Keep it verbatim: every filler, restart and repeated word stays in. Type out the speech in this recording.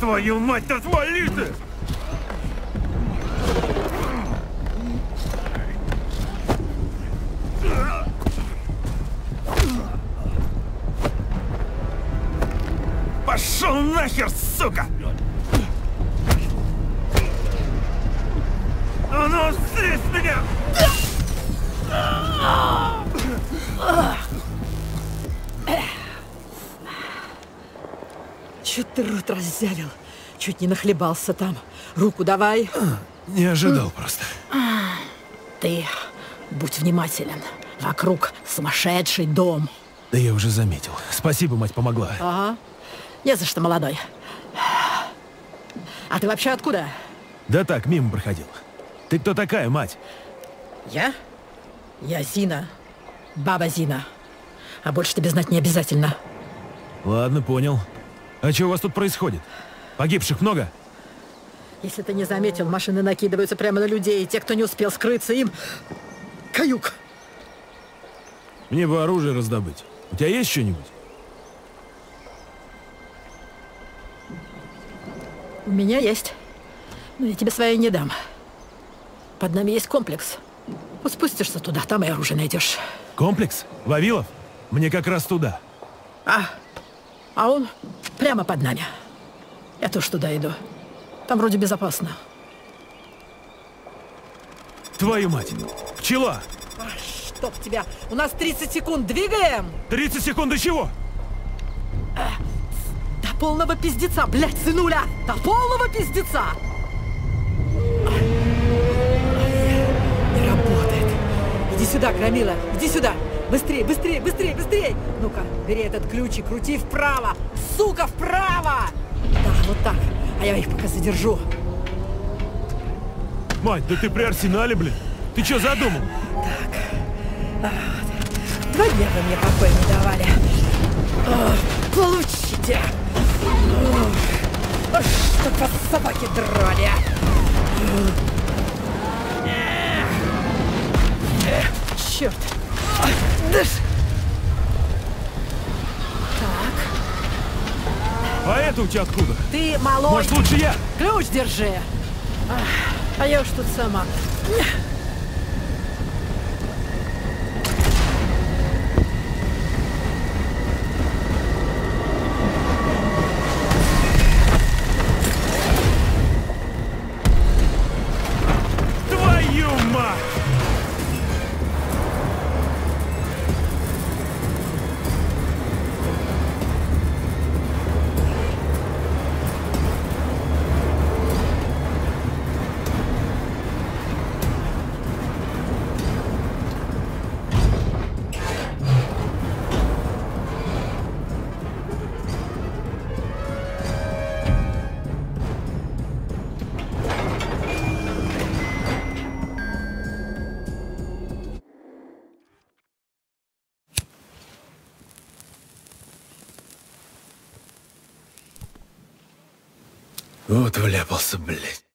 Твою мать, отвали ты! Пошел нахер, сука! А ну, слезь с меня! Чуть ты рот раззявил. Чуть не нахлебался там. Руку давай. Не ожидал просто. Ты будь внимателен. Вокруг сумасшедший дом. Да я уже заметил. Спасибо, мать помогла. Ага. Не за что, молодой. А ты вообще откуда? Да так, мимо проходил. Ты кто такая, мать? Я? Я Зина. Баба Зина. А больше тебе знать не обязательно. Ладно, понял. А что у вас тут происходит? Погибших много? Если ты не заметил, машины накидываются прямо на людей, и те, кто не успел скрыться, им... каюк. Мне бы оружие раздобыть. У тебя есть что-нибудь? У меня есть. Но я тебе свое не дам. Под нами есть комплекс. Вот спустишься туда, там и оружие найдешь. Комплекс? Вавилов? Мне как раз туда. А, а он прямо под нами. Я тоже туда иду. Там вроде безопасно. Твою мать! Пчела! А, чтоб тебя! У нас тридцать секунд, двигаем! тридцать секунд до чего? А, до полного пиздеца, блядь, сынуля! До полного пиздеца! Не работает. Иди сюда, Громила, иди сюда! Быстрей, быстрей, быстрей, быстрей! Ну-ка, бери этот ключ и крути вправо! Сука, вправо! Да, вот так. А я их пока задержу. Мать, да ты при арсенале, блин. Ты что задумал? Так. А, вот. Два дня вы мне покоя не давали. О, получите! О, чтоб вас собаки драли! Черт! Дыш! Так. А это у тебя откуда? Ты малой! Может, лучше я? Ключ держи! А, а я уж тут сама. Твою мать! Вот вляпался, блядь.